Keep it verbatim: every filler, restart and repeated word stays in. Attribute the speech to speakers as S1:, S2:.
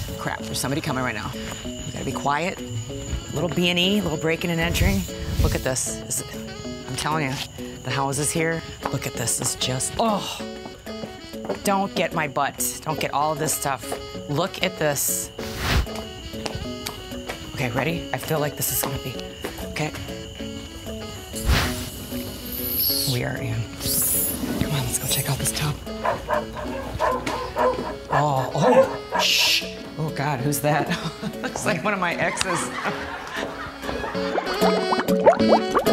S1: Crap, there's somebody coming right now. You gotta be quiet. Little B and E, little breaking and entering. Look at this. Is it, I'm telling you, the house is here. Look at this, it's just, oh. Don't get my butt. Don't get all of this stuff. Look at this. Okay, ready? I feel like this is gonna be, okay. We are in. Come on, let's go check out this tub. Oh, oh, shh. Oh God, who's that? Looks like one of my exes.